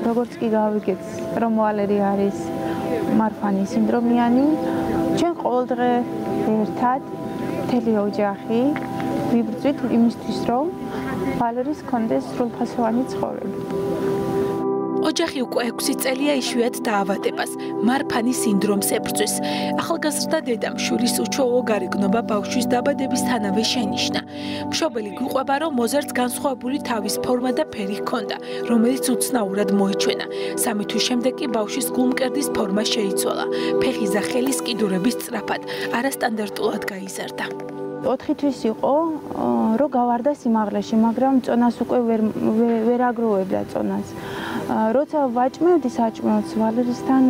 როგორც კი გავიგეთ, რომ ვალერი არის მარფანის სინდრომიანი, ჩვენ ყოველდღე ერთად მთელი ოჯახი ვიბრძვით იმისთვის, რომ ვალერის კონდეს სრულფასოვანი ცხოვრება. ოჯახი უკვე 6 წელია იშვიათ დაავადებას, მარფანის სინდრომს ებრძვის. ახალგაზრდა დედამ შვილის უჩვეულო გარეგნობა ბავშვის დაბადებისთანავე შენიშნა. მშობელი გვიყვება, რომ მოზარდს განსხვავებული თავის ფორმა და ფერი ჰქონდა, რომელიც უცნაურად მოიჩვენა. 3 თვის შემდეგ კი ბავშვის გულმკერდის ფორმა შეიცვალა. ფეხის და ხელის კიდურები სწრაფად, არასტანდარტულად გაიზარდა. 4 თვის იყო, რომ გავარდა სიმაღლეში, მაგრამ წონას უკვე ვერ აგროვებდა წონას. როცა ვაჭმევდი საჭმელს ვალერისთან,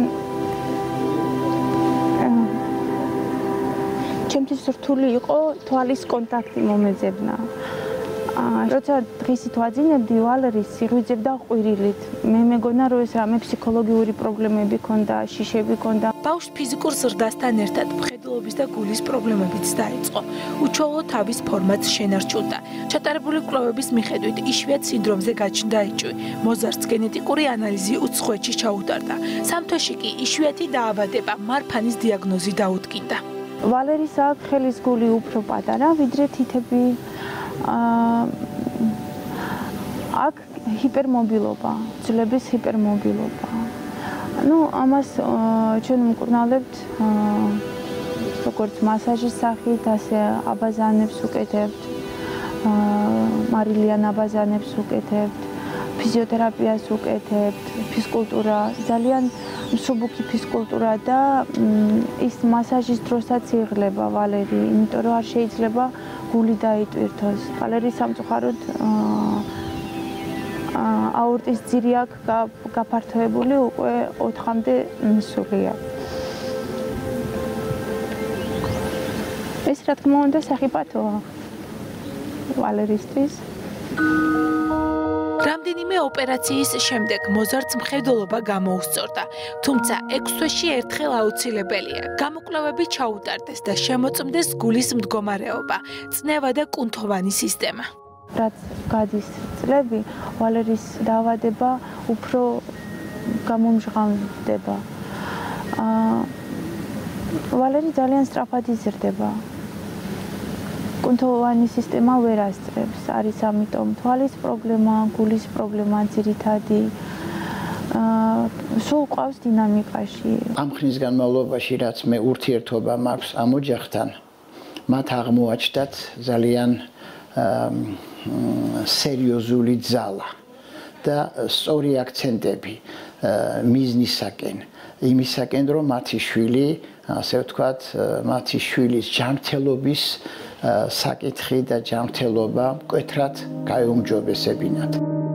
ჩემთვის რთული იყო თვალის კონტაქტი მომეძებნა. როცა დღისით ვაძინებდი, ვალერის სიღვიძებდა ყვირილით. მე მეგონა, რომ ეს რამე ფსიქოლოგიური პრობლემები ქონდა, შიშები ქონდა. ბავშვს ფიზიკურ ზრდასთან ერთად მხედველობის და გულის პრობლემებიც დაიწყო. უჩვეულო თავის ფორმაც შენარჩუნდა. ჩატარებული კვლევების მიხედვით იშვიათ სინდრომზე გაჩნდა ეჭვი. მოზარდს გენეტიკური ანალიზი უცხოეთში ჩაუტარდა. 3 თვეში კი იშვიათი დაავადება მარფანის დიაგნოზი დაუდგინდა. ვალერის აქვს ხელის გული უფრო პატარა, ვიდრე თითები. აქ ჰიპერმობილობა, ძვლების ჰიპერმობილობა. ამას ჩვენ მკურნალებთ როგორც მასაჟის სახით, ასე აბაზანებს უკეთებთ, მარილიან აბაზანებს უკეთებთ, ფიზიოთერაპიას უკეთებთ, ფიზკულტურა, ძალიან მსუბუქი ფიზკულტურა და ის მასაჟის დროსაც იღლება ვალერი, იმიტომ რომ არ შეიძლება გული დაიტვირთოს. ვალერი სამწუხაროდ აორტის ძირი აქვს გაფართოებული უკვე 4-მდე სულია. ეს რა თქმა უნდა სახიფათოა ვალერისთვის. რამდენიმე ოპერაციის შემდეგ მოზარდს მხედველობა გამოუსწორდა, თუმცა 6 თვეში ერთხელ აუცილებელია გამოკვლევები ჩაუტარდეს და შემოწმდეს გულის მდგომარეობა, წნევა და კუნთოვანი სისტემა. რაც გადის წლები, ვალერის დაავადება უფრო გამომჟღავნდება. ვალერი ძალიან სწრაფად იზრდება. კუნთოვანი სისტემა ვერ ასწრებს, არის ამიტომ თვალის პრობლემა, გულის პრობლემა ძირითადი. სულ ყავს დინამიკაში. ამ ხნის განმავლობაში, რაც მე ურთიერთობა მაქვს ამ ოჯახთან, მათ აღმოაჩნდათ ძალიან სერიოზული ძალა და სწორი აქცენტები მიზნისაკენ, იმისაკენ, რომ მათი შვილი, ასე ვთქვათ, მათი შვილის ჯანმრთელობის საკითხი და ჯანმრთელობა მკვეთრად გაეუმჯობესებინათ.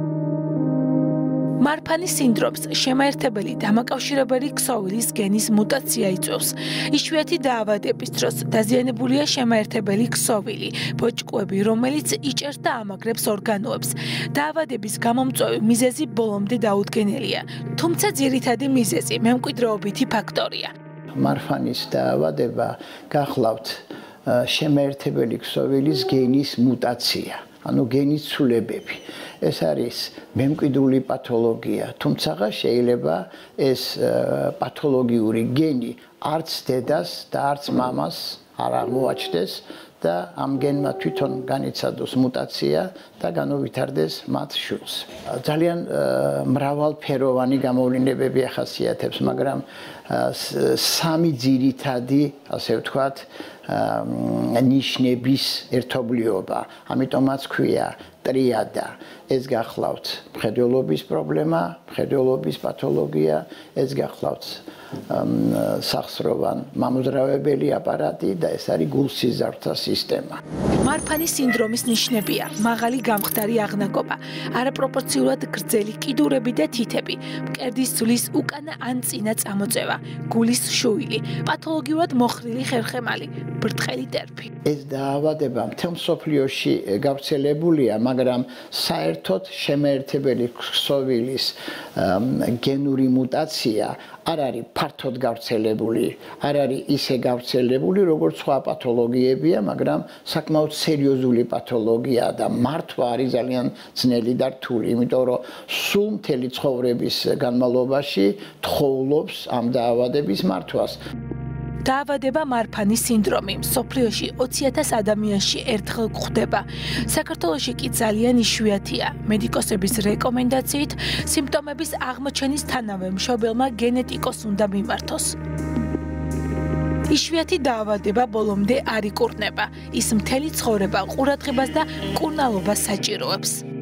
მარფანის სინდრომს შემაერთებელი დამაკავშირებელი ქსოვილის გენის მუტაცია იწვევს. იშვიათი დაავადების დროს დაზიანებულია შემაერთებელი ქსოვილი, ბოჭკოები, რომელიც იჭერს და ამაგრებს ორგანოებს. დაავადების გამომწვევი მიზეზი ბოლომდე დაუდგენელია, თუმცა ძირითადი მიზეზი მემკვიდრეობითი ფაქტორია. მარფანის დაავადება გახლავთ შემაერთებელი ქსოვილის გენის მუტაცია, ანუ გენის ცვლილებები. ეს არის მემკვიდრული პათოლოგია, თუმცა შეიძლება ეს პათოლოგიური გენი არც დედას და არც მამას არ აღმოაჩნდეს და ამ გენმა თვითონ განიცადოს მუტაცია და განუვითარდეს მათ შვილს. ძალიან მრავალფეროვანი გამოვლინებები ახასიათებს, მაგრამ 3 ძირითადი, ასე ვთქვათ, ნიშნების ერთობლიობა. ამიტომაც ქვია ტრიადა. ეს გახლავთ მხედველობის პრობლემა, მხედველობის პათოლოგია, ეს გახლავთ სახსროვან მამოძრავებელი აპარატი და ეს არის გულსიზარდთა სისტემა. მარფანის სინდრომის ნიშნებია მაღალი გამხდარი აღნაგობა, არაპროპორციულად გრძელი კიდურები და თითები, მკერდის ძვლის უკანა ან წინა წამოწევა, გულის შუილი, პათოლოგიურად მოხრილი ხერხემალი, ბრტყელი ტერფი. ეს დაავადება მთელ მსოფლიოში გავრცელებულია, მაგრამ საერთოდ შემაერთებელი ქსოვილის გენური მუტაცია არ არის ფართოდ გავრცელებული, არ არის ისე გავრცელებული, როგორც სხვა პათოლოგიებია, მაგრამ საკმაოდ სერიოზული პათოლოგიაა და მართვა არის ძალიან ძნელი და რთული, იმიტომ რომ სულ მთელი ცხოვრების განმავლობაში თხოვლობს ამ დაავადების მართვას. დაავადება მარფანის სინდრომი მსოფლიოში 20,000 ადამიანში ერთხელ გვხვდება. საქართველოში კი ძალიან იშვიათია. მედიკოსების რეკომენდაციით სიმპტომების აღმოჩენის თანავე მშობელმა გენეტიკოს უნდა მიმართოს. იშვიათი დაავადება ბოლომდე არ იკურნება. ის მთელი ცხოვრება ყურადღებას და მკურნალობას საჭიროებს.